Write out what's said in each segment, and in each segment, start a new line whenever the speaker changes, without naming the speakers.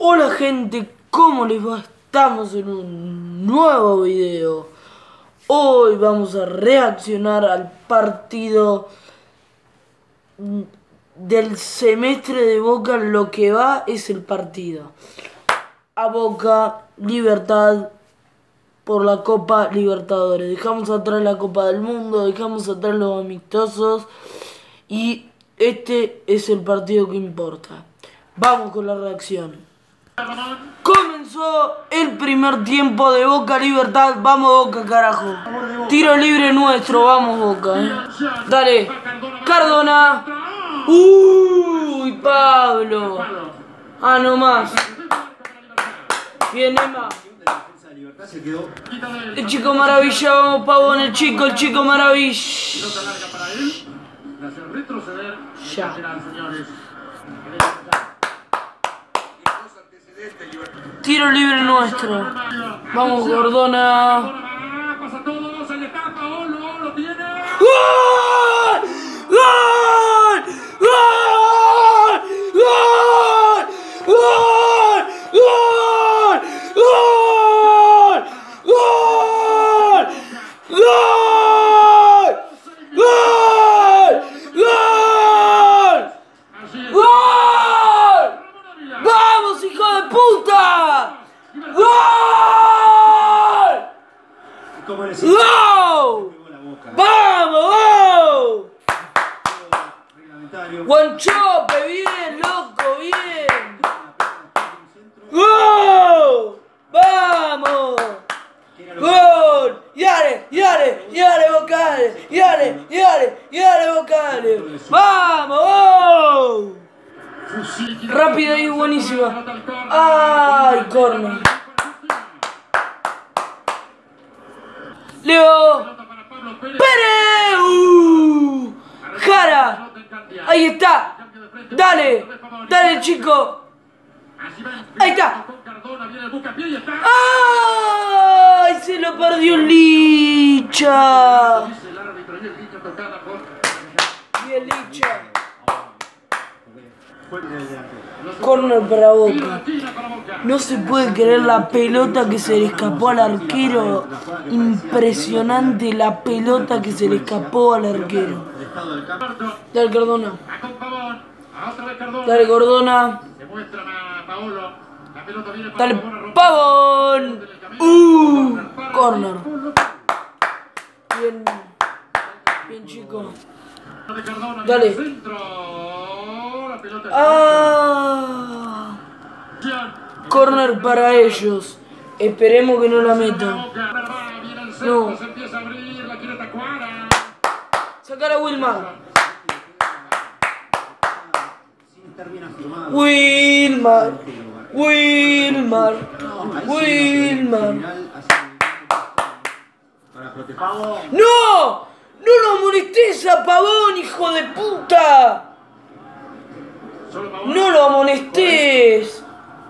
Hola gente, ¿cómo les va? Estamos en un nuevo video. Hoy vamos a reaccionar al partido del semestre de Boca. Lo que va es el partido a Boca, Libertad por la Copa Libertadores. Dejamos atrás la Copa del Mundo, dejamos atrás los amistosos y este es el partido que importa. Vamos con la reacción. Comenzó el primer tiempo de Boca Libertad. Vamos Boca, carajo. Tiro libre nuestro, vamos Boca, Dale, Cardona. Uy, Pablo. Ah, no más. Bien, Emma. El chico maravilla, vamos Pavón, el chico maravilla. Ya. Tiro libre nuestro. Vamos, Cardona. ¡Gol! ¡Gol! ¡Gol! ¡Gol! ¡Gol! ¡Gol! ¡Gol! ¡Gol! ¡Gol! ¡Gol! ¡Gol! ¡Gol! ¡Vamos, hijo de puta! ¡Gol! ¡Gol! ¡Vamos! ¡Guanchope! ¡Bien, loco! ¡Bien! ¡Gol! ¡Vamos! ¡Gol! ¡Yale, vocales! ¡Yale, vocales! ¡Vamos! Rápida y buenísima. ¡Ay, corner! Leo Pérez. Jara. Ahí está. Dale, chico. Ahí está. ¡Ay! Se lo perdió Licha. Bien, Licha. Corner para Boca. No se puede creer la pelota que se le escapó al arquero. Impresionante la pelota que se le escapó al arquero. Dale, Cardona. Dale, Cardona. Dale, Pavón. Corner. Bien, chico. Dale. Corner para ellos. Esperemos que no la metan. No. Sacar a Wilmar. Wilmar. ¡No! ¡No lo molestes a Pavón, hijo de puta! ¡No lo amonestes!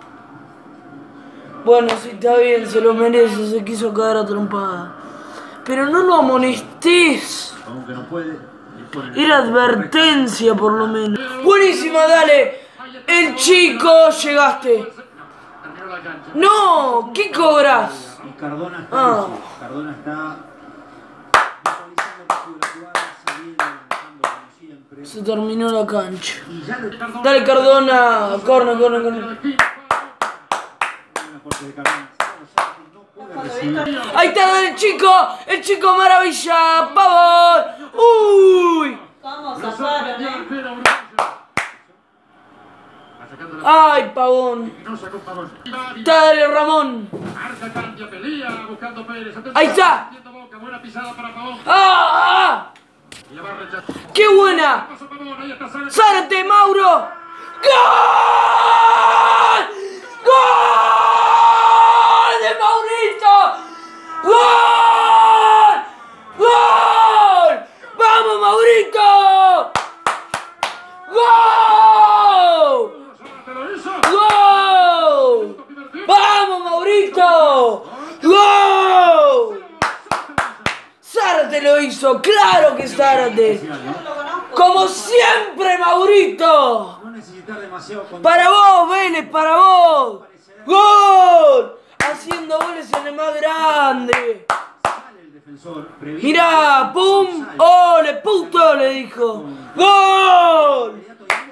Bueno, sí, está bien, se lo merece, se quiso caer a trompada. Pero no lo amonestes. Era advertencia, por lo menos. Buenísima, dale. El chico, llegaste. No, ¿qué cobras?
Cardona está
se terminó la cancha. Dale, Cardona. Corner. Ahí está, dale, el chico maravilla, Pavón. ¡Uy! ¡Ay, Pavón! Dale, Ramón. Ahí está. ¡Ah! ¡Qué buena! ¡Zárate, Mauro! ¡Gol! ¡Gol de Maurito! ¡Gol! ¡Gol! ¡Vamos, Maurito! ¡Gol! ¡Gol! ¡Vamos, Maurito! ¡Gol! Zárate lo hizo, claro que Zárate. Como siempre, Maurito.
necesitar demasiado control.
¡Para vos, Vélez, para vos! ¡Gol! Haciendo goles en el más grande.
Sale el defensor, previene.
Mirá, ¡pum! ¡Ole, puto! Le dijo. ¡Gol!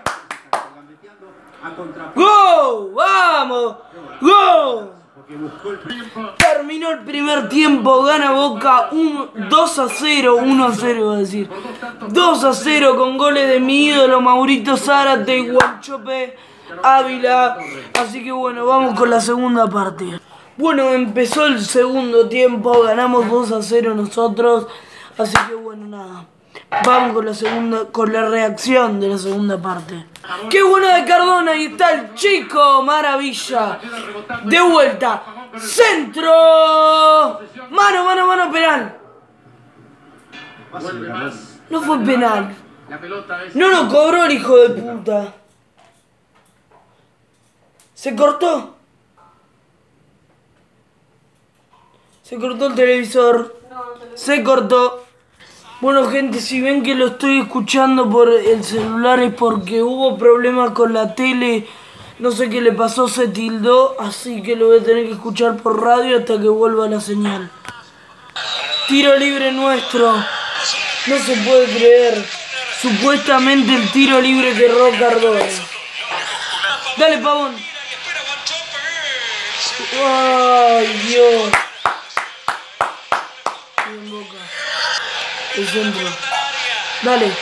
A contra.
¡Gol! ¡Vamos! ¡Gol!
Porque buscó el tiempo.
Terminó el primer tiempo, gana Boca 2-0, 1-0 iba a decir. 2-0 con goles de mi ídolo Maurito Zárate y Guanchope Ávila. Así que bueno, vamos con la segunda parte. Bueno, empezó el segundo tiempo, ganamos 2-0 nosotros. Así que bueno, nada. Vamos con la segunda, con la reacción de la segunda parte. ¡Qué bueno de Cardona! Ahí está el chico, maravilla. De vuelta. ¡Centro! Mano, mano, mano, penal. No fue penal. No lo cobró el hijo de puta. ¿Se cortó? Se cortó el televisor. Se cortó. Bueno, gente, si ven que lo estoy escuchando por el celular es porque hubo problemas con la tele. No sé qué le pasó, se tildó, así que lo voy a tener que escuchar por radio hasta que vuelva la señal. Tiro libre nuestro. No se puede creer. Supuestamente el tiro libre que erró Cardona. Dale, Pavón. Ay, Dios. Bien, Boca. El centro. Dale.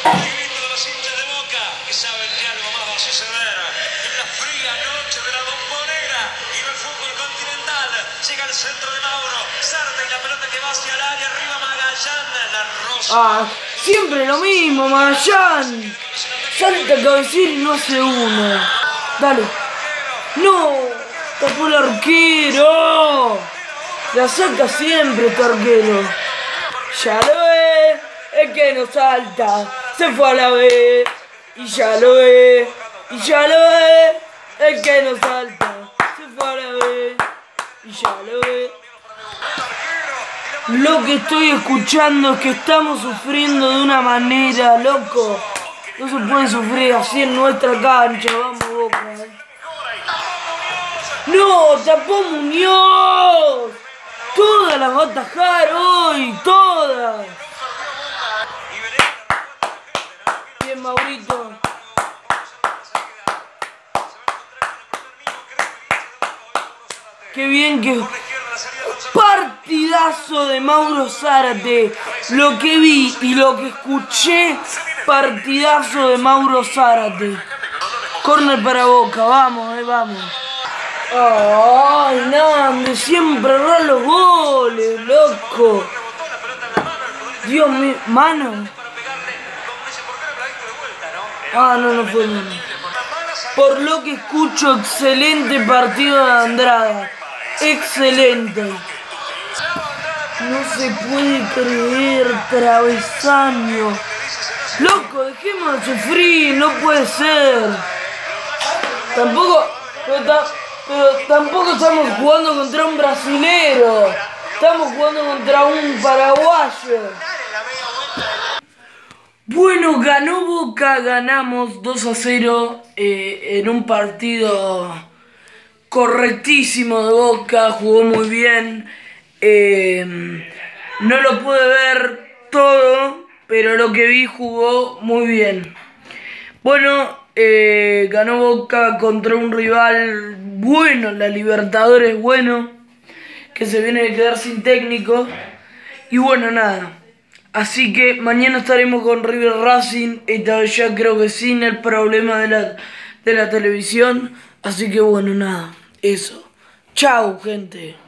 Llega al centro de Mauro, Zárate y la pelota que va hacia el área, arriba Magallán, la rosa.
Ah, siempre lo mismo, Magallán. Salta a cabecera y no hace uno. Dale. No, tapó el arquero. La saca siempre este arquero. Ya lo ve, es que no salta. Se fue a la B. Y ya lo ve, y ya lo ve, es que no salta. Se fue a la B. Y ya lo ve. Lo que estoy escuchando es que estamos sufriendo de una manera, loco. No se puede sufrir así en nuestra cancha. Vamos, Boca. ¡No! ¡Tapó Muñoz! Todas las va a atajar hoy. Todas. Bien, Maurito. Qué bien que... Partidazo de Mauro Zárate. Lo que vi y lo que escuché, partidazo de Mauro Zárate. Córner para Boca, vamos, vamos. Ay, Nández, siempre errar los goles, loco. Dios mío, mano. Ah, no fue mano. Por lo que escucho, excelente partido de Andrada. Excelente. No se puede creer, travesaño. Loco, dejemos de sufrir, no puede ser. Tampoco estamos jugando contra un brasilero. Estamos jugando contra un paraguayo. Bueno, ganó Boca, ganamos 2-0 en un partido correctísimo de Boca, jugó muy bien. No lo pude ver todo, pero lo que vi jugó muy bien. Bueno, ganó Boca contra un rival bueno, la Libertadores bueno, que se viene de quedar sin técnico. Y bueno, nada. Así que mañana estaremos con River Racing, esta vez ya creo que sin el problema de la televisión. Así que bueno, nada, eso. Chau, gente.